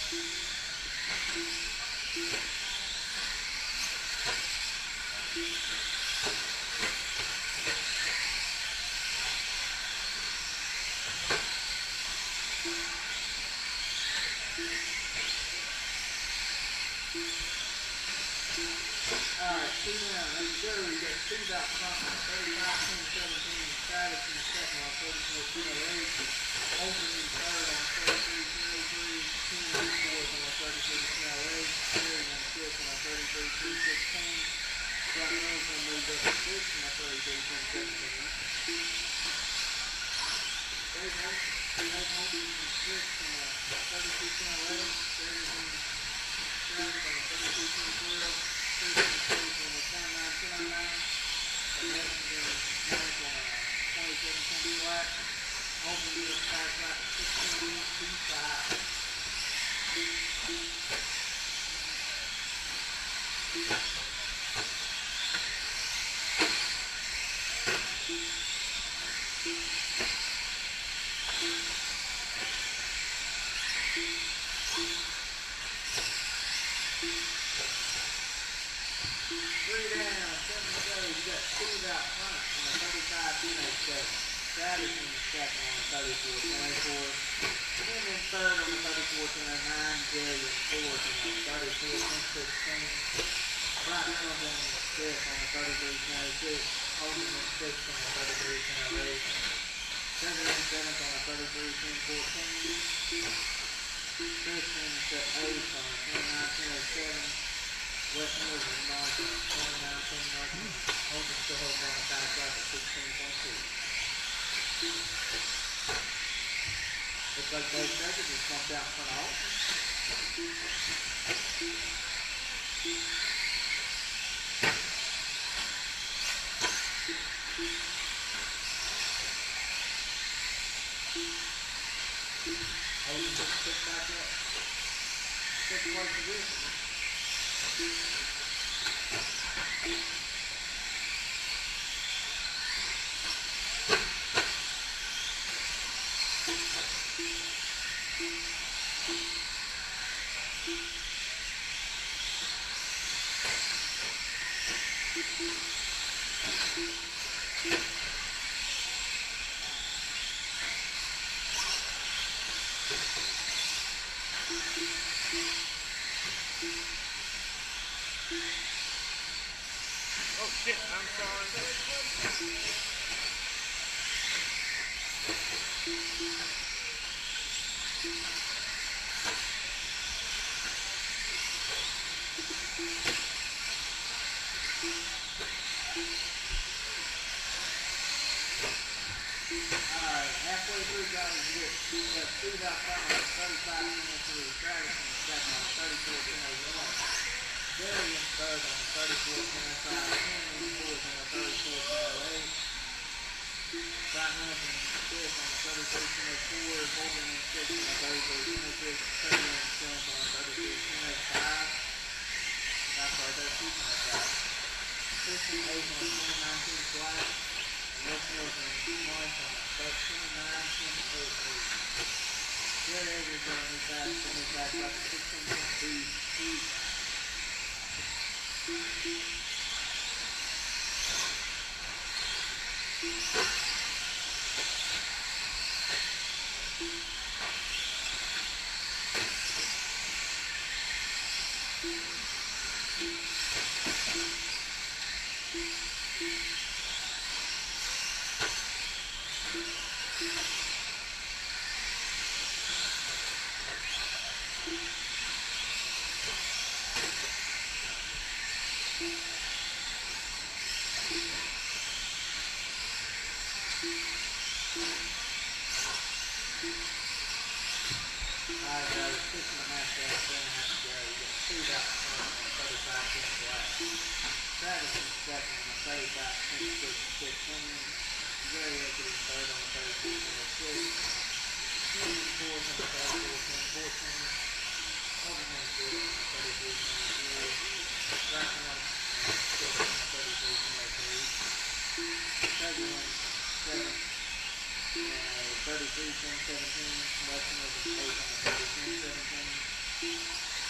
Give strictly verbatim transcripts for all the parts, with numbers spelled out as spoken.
Alright, two down. Let's go. We got two out front on thirty-five, ten, seventeen. Travis in the second on thirty-four, ten, eight. Holden in third on thirty-three, ten, three. Ken in fourth on thirty-three, ten, eight. Terry in fifth on thirty-three, ten, sixteen. Scott Nelson moved up to sixth on thirty-three, ten, seventeen. Dave Holden, Dave Holden in sixth on thirty-two, ten, eleven. Terry in seventh on thirty-two, ten, twelve. Chris in eighth on twenty-nine, ten, oh nine. And Nelson in ninth on twenty-seven, ten, flat. Holden in the fast lap sixteen, two, five. Three down, seven to go. You got Steve out front on the thirty-five, ten, eight, seven. Travis in the second on the thirty-four, twenty-four. Tim in third on the thirty-four, ten, nine. Jerry in fourth on the thirty-four, ten, sixteen. Brian Mills in fifth on the thirty-three, ten, six. Holden in sixth on the thirty-three, ten, eight. Trevor in seventh on the thirty-three, ten, fourteen. Chris in eighth on the twenty-nine, ten, seven. West Mills in ninth on the twenty-nine, ten, nineteen. Holden still holding on the fast lap at sixteen point two. Looks like Dave Becker just bumped out in front of Holden. Holden just picked back up. Second place position. Oh shit, I'm sorry. Alright, halfway through, guys, you get Steve out front on thirty-five, ten, three. Travis in the second on thirty-four, ten, one. Jerry in third on thirty-four, ten, five. Ken in fourth on thirty-four, ten, eight. Brian Mills in fifth on thirty-three, ten, four. Holden in sixth on thirty-three, ten, six. Terry in seventh on thirty-three, ten, five. That's right there, two, ten, five. Chris in eighth on twenty-nine, ten, flat. West Mills in ninth on twenty-nine, ten, eight. Jerry Avery's going to move back to move back up to sixteen point two.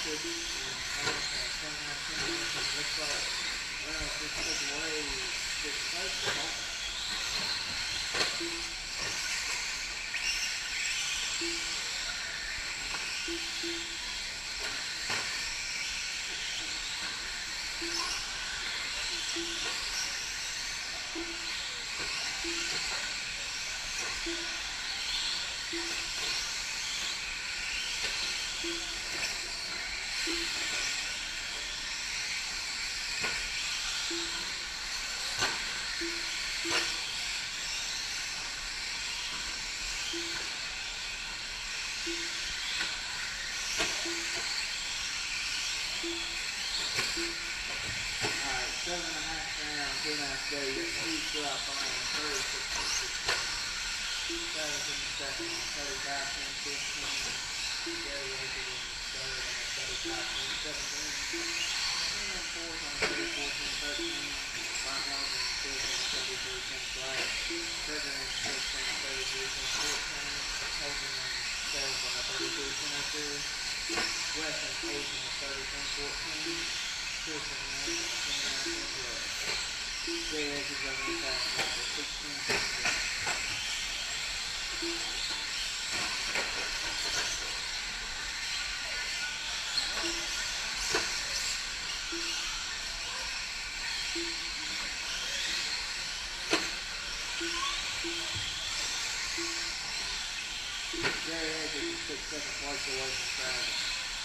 good. And twenty-nine centimeters. Looks like, well, if this took away six plates, alright, seven and a half pounds, two and a half days, huge drop on thirty-six point six. Travis in the second on thirty-five point fifteen. Gary Edwards in the third on thirty-five point seventeen. And fourth on thirty-four point thirteen. Brian Howard in the fifth on thirty-three point twelve. Trevor in the sixth on thirty-three point fourteen. Hogan in the seventh on thirty-three point oh two. West in the eighth on thirty point fourteen. Chris in the ninth on twenty-nine point twelve. Gary Edwards on the fast on sixteen point six. Gary Edwards is six second place away from Travis.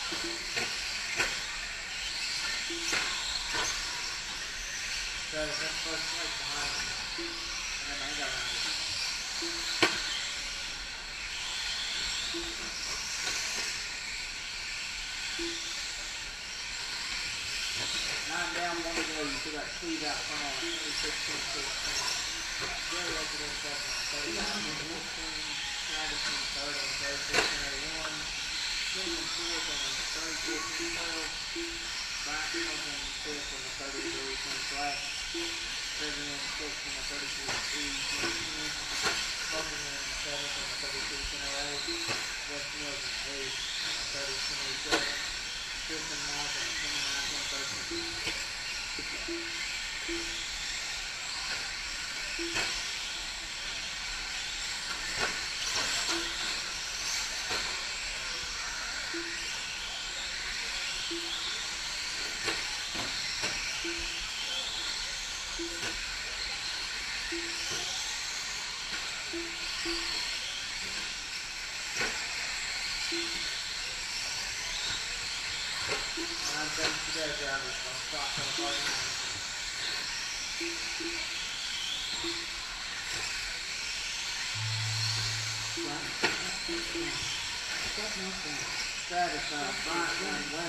Travis, that's first place behind him. And then I got him. Nine down, one to go. You still got Steve out front on twenty-six point six. Gary Edwards in second on thirty-nine point fourteen. Travis in third on thirty-six point oh one. Jim in fourth on thirty-four point twelve. Brian Hamilton in fifth on thirty-three point twelve. Trevor in sixth on thirty-four point ten. Hogan in seventh on thirty-two point oh eight. Wes Mills in eighth on thirty point oh seven. Chris in ninth on twenty-nine point thirteen. Nine things to go, drivers. Don't stop till forty-nine. Travis, uh, Bryant,